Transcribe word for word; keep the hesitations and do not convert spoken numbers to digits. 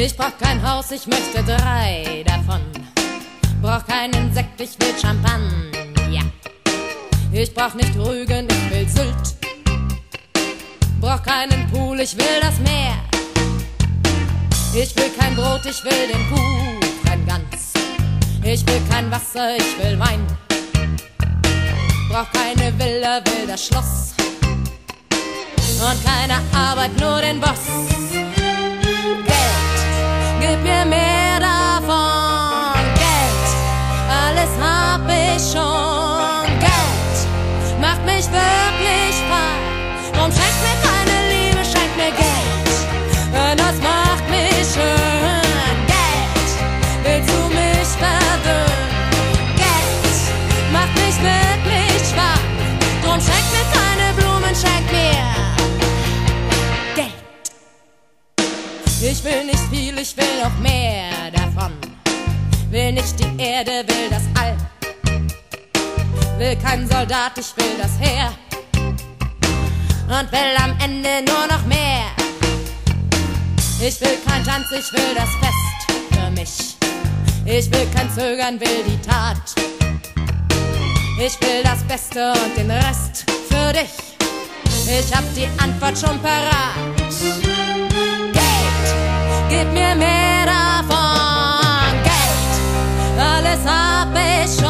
Ich brauch kein Haus, ich möchte drei davon. Brauch keinen Sekt, ich will Champagner. Ich brauch nicht Rügen, ich will Sylt. Brauch keinen Pool, ich will das Meer. Ich will kein Brot, ich will den Kuchen ganz. Ich will kein Wasser, ich will Wein. Brauch keine Villa, will das Schloss. Und keine Arbeit, nur den Boss. Geld, gib mir mehr davon. Geld, alles hab ich schon. Geld, macht mich wirklich frei. Drum schenk mir keine Liebe, schenk mir Geld. Das macht mich schön. Geld, willst du mich verwöhnen? Geld, macht mich wirklich schwach. Drum schenk mir keine Blumen, schenk mir Geld. Ich will nicht viel, ich will noch mehr davon. Will nicht die Erde, will das All. Will kein Soldat, ich will das Heer. Und will am Ende nur noch mehr. Ich will kein Tanz, ich will das Fest für mich. Ich will kein Zögern, will die Tat. Ich will das Beste und den Rest für dich. Ich hab die Antwort schon parat. Geld, gib mir mehr davon. Geld, alles hab ich schon.